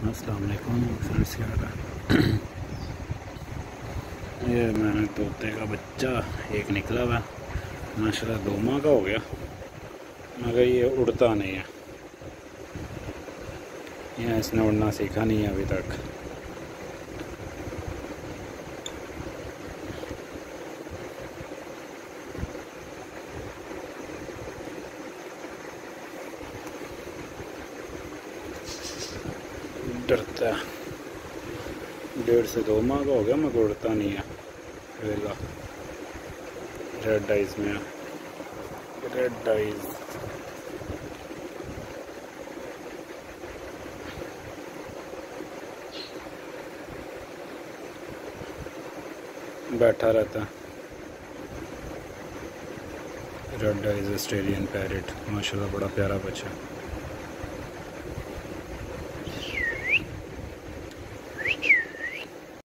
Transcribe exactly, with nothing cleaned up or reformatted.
अस्सलाम वालेकुम फ्रेंड्स, क्या हाल है। ये मैंने तोते का बच्चा एक निकला हुआ माशाल्लाह, दो माह का हो गया, मगर ये उड़ता नहीं है। ये इसने उड़ना सीखा नहीं है अभी तक। डरता है। डेढ़ से दो माह का हो गया मगर उड़ता नहीं है। वेला रेड आइज में, रेड आइज बैठा रहता है। रेड आइज ऑस्ट्रेलियन पैरेट माशाल्लाह, बड़ा प्यारा बच्चा।